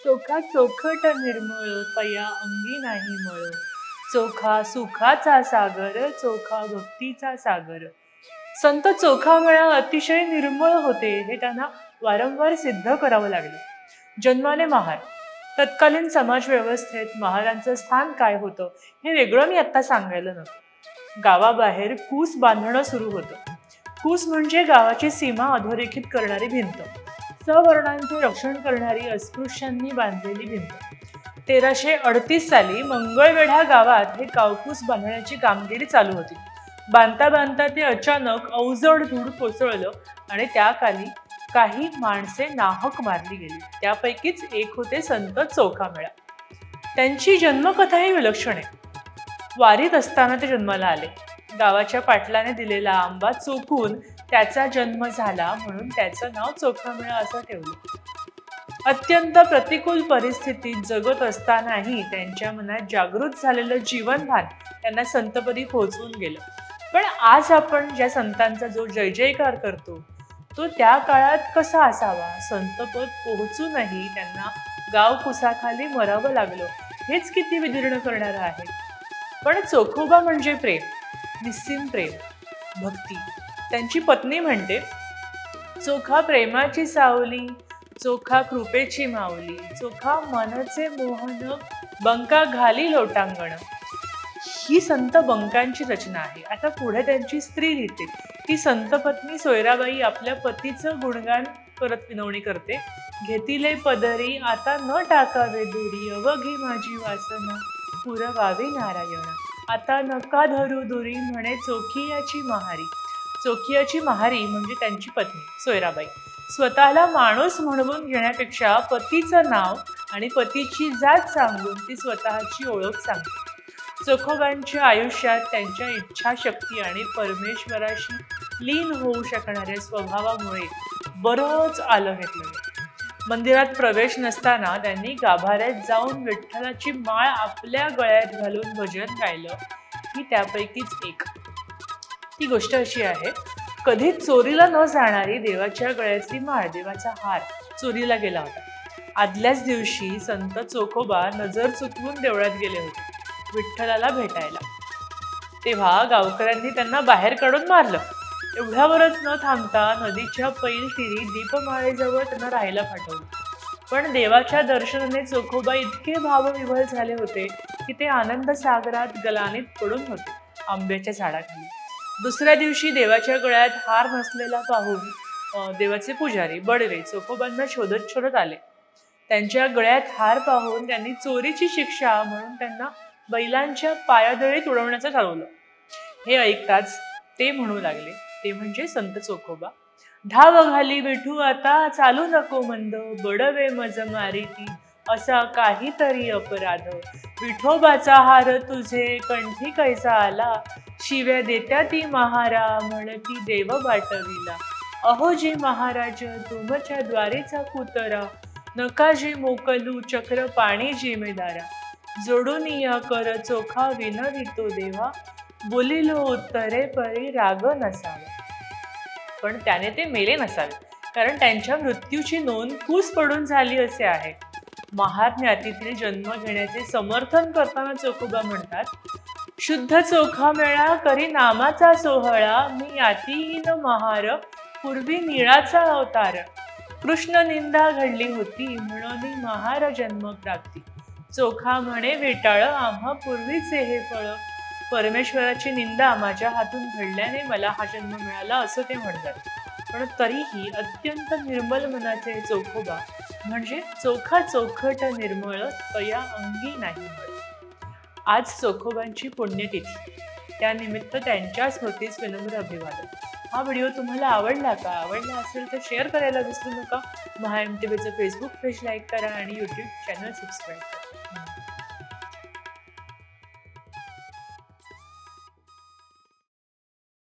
चोखा चोखट निर्मळ पया अंगी नाही मळ. चोखा सुखाचा सागर चोखा भक्तीचा सागर. संत चोखामेळा अतिशय निर्मळ होते हे त्यांना वारंवार सिद्ध करावं लागलं. जन्माने महार. तत्कालीन समाज व्यवस्थेत महारांचं स्थान काय होतं हे वेगळं मी आता सांगायला नको. गावाबाहेर कूस बांधणं सुरू होतं. कूस म्हणजे गावाची सीमा अधोरेखित करणारी भिंत. सवर्णांचे रक्षण करणारी अस्पृश्यांनी बांधलेली भिंत. 1338 साली मंगळवेढा गावात हे कावकूस बांधण्याची कामगिरी चालू होती. बांधता बांधता ते अचानक अवजड धूळ कोसळलं आणि त्याखाली काही माणसे नाहक मारली गेली. त्यापैकीच एक होते संत चोखामेळा. त्यांची जन्मकथाही विलक्षण आहे. वारीत असताना ते जन्माला आले. गावाच्या पाटलाने दिलेला आंबा चोखून त्याचा जन्म झाला म्हणून त्याचं नाव चोखामेळा असं ठेवलं. अत्यंत प्रतिकूल परिस्थितीत जगत असतानाही त्यांच्या मनात जागृत झालेलं जीवनभान त्यांना संतपदी पोहोचवून गेलं. पण आज आपण ज्या संतांचा जो जय जयकार करतो तो त्या काळात कसा असावा? संतपद पोहोचूनही त्यांना गाव कुसाखाली मरावं लागलं हेच किती विदीर्ण करणारं आहे. पण चोखोबा म्हणजे प्रेम, निस्सीम प्रेम, भक्ती. त्यांची पत्नी म्हणते, चोखा प्रेमाची सावली, चोखा कृपेची माऊली, चोखा मनचे मोहन, बंका घाली लोटांगण. ही संत बंकांची रचना आहे. आता पुढे त्यांची स्त्री लिहिते. ती संत पत्नी सोयराबाई आपल्या पतीचं गुणगान करत विनवणी करते. घेतिले पदरी आता न टाकावे दुरी, अवघी माझी वासना पुरवावे नारायण. आता नका धरू दुरी म्हणे चोखियाची महारी. चोखियाची महारी म्हणजे त्यांची पत्नी सोयराबाई. स्वतःला माणूस म्हणवून घेण्यापेक्षा पतीचं नाव आणि पतीची जात सांगून ती स्वतःची ओळख सांगते. चोखोबांच्या आयुष्यात त्यांच्या इच्छाशक्ती आणि परमेश्वराशी लीन होऊ शकणाऱ्या स्वभावामुळे बरंच आलं घेतलं. मंदिरात प्रवेश नसताना त्यांनी गाभाऱ्यात जाऊन विठ्ठलाची माळ आपल्या गळ्यात घालून भजन गायलं. ही त्यापैकीच एक. ती गोष्ट अशी आहे, कधीच चोरीला न जाणारी देवाच्या गळ्यातली माळ, देवाचा हार चोरीला गेला होता. आदल्याच दिवशी संत चोखोबा नजर चुकवून देवळात गेले होते विठ्ठलाला भेटायला. तेव्हा गावकऱ्यांनी त्यांना बाहेर काढून मारलं. एवढ्यावरच न थांबता नदीच्या पैल तीरी दीपमाळेजवळ त्यांना राहायला पाठवलं. पण देवाच्या दर्शनाने चोखोबा इतके भावविव्हल झाले होते की ते आनंद सागरात गलानीत पडून होते आंब्याच्या झाडाखाली. दुसऱ्या दिवशी देवाच्या गळ्यात हार नसलेला पाहून देवाचे पुजारी बडवे चोखोबांना शोधत शोधत आले. त्यांच्या गळ्यात हार पाहून त्यांनी चोरीची शिक्षा म्हणून त्यांना बैलांच्या पायादळीत उडवण्याचं ठरवलं. हे ऐकताच ते म्हणू लागले, ते म्हणजे संत चोखोबा, धाव घाली विठू आता चालू नको मंद, बडवे मज मारिती असा काहीतरी अपराध. विठोबाचा हार तुझे कंठी कैसा आला, शिव्या देत्या ती महारा म्हणती देव बाटविला. अहोजी महाराज तुमच्या द्वारीचा कुतरा, नकाजी मोकलू चक्र पाणी जिमेदारा. जोडून या कर चोखा विनवितो देवा, बोलिलो उत्तरे परी राग नसावा. पण त्याने ते मेले नसावे, कारण त्यांच्या मृत्यूची नोंद कूस पडून झाली असे आहे. महार ज्ञातीतील जन्म घेण्याचे समर्थन करताना चोखोबा म्हणतात, शुद्ध चोखामेळा करी नामाचा सोहळा, मी यातीहीन महार पूर्वी निळाचा अवतार. कृष्ण निंदा घडली होती म्हणून महार जन्म प्राप्ती, चोखा म्हणे विटाळ आम्हा पूर्वीचे हे फळ. परमेश्वराची निंदा माझ्या हातून घडल्याने मला हा जन्म मिळाला असं ते म्हणतात. पण तरीही अत्यंत निर्मल मनाचे चोखोबा म्हणजे चोखा चोखट निर्मळ पया अंगी नाही मळ. आज चोखोबांची पुण्यतिथी, त्यानिमित्त त्यांच्या स्मृतीस विनम्र अभिवादन. हा व्हिडिओ तुम्हाला आवडला का? आवडला असेल तर शेअर करायला विसरू नका. महाएमटीव्हीचं फेसबुक पेज लाईक करा आणि यूट्यूब चॅनल सबस्क्राईब करा.